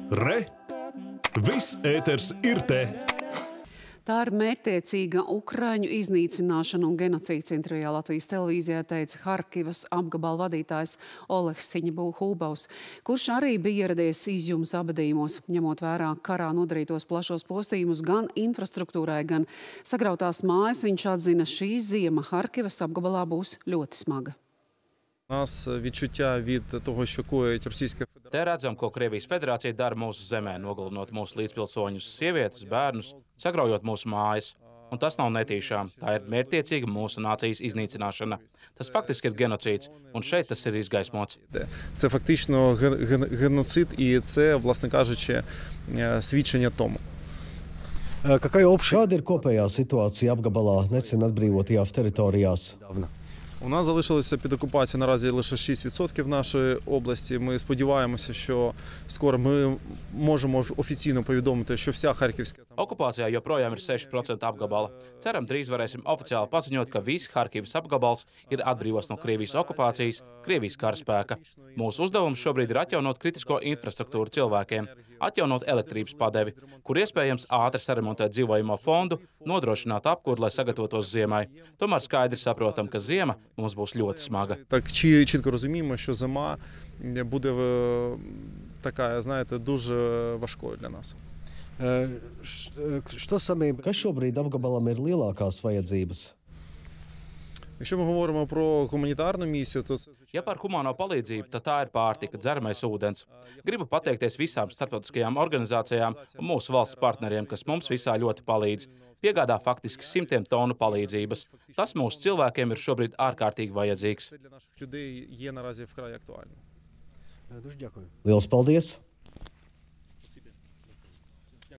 Re! Viss ēters ir te! Tā ir mērķtiecīga ukraiņu iznīcināšana un genocīds, intervijā Latvijas televīzijā teica Harkivas apgabala vadītājs Oleks Siņebūhūbaus, kurš arī bija ieradies izjums abadījumos, ņemot vērā karā nodarītos plašos postījumus gan infrastruktūrai, gan sagrautās mājas. Viņš atzina, šī ziema Harkivas apgabalā būs ļoti smaga. Te redzam, ko Krievijas federācija dara mūsu zemē, nogalinot mūsu līdzpilsoņus, sievietes, bērnus, sagraujot mūsu mājas. Un tas nav netīšām. Tā ir mērķtiecīga mūsu nācijas iznīcināšana. Tas faktiski ir genocīds, un šeit tas ir izgaismots. Це фактично геноцид, і це, власне кажучи, свідчення тому. Kāda ir kopējā situācija apgabalā nesen atbrīvotajās teritorijās? У нас залишилося під окупацією наразі лише 6% нашої області. Ми сподіваємося, що скоро ми можемо офіційно повідомити, що вся Харківська... Okupācijā joprojām ir 6% apgabala. Ceram, drīz varēsim oficiāli paziņot, ka viss Harkivas apgabals ir atbrīvots no Krievijas okupācijas, Krievijas karaspēka. Mūsu uzdevums šobrīd ir atjaunot kritisko infrastruktūru cilvēkiem, atjaunot elektrības padevi, kur iespējams ātri saremontēt dzīvojamo fondu, nodrošināt apkuri, lai sagatavotos ziemai. Tomēr skaidri saprotam, ka ziema mums būs ļoti smaga. Так чітко розуміємо, що зима буде така, знаєте, дуже важкою для нас. Kas šobrīd apgabalam ir lielākās vajadzības? Якщо ми говоримо про гуманітарну місію, то це... Ja par humāno palīdzību, tad tā ir pārtika, dzeramais ūdens. Gribu pateikties visām starptautiskajām organizācijām un mūsu valsts partneriem, kas mums visā ļoti palīdz. Piegādā faktiski 100 tonu palīdzības. Tas mūsu cilvēkiem ir šobrīd ārkārtīgi vajadzīgs. Liels paldies!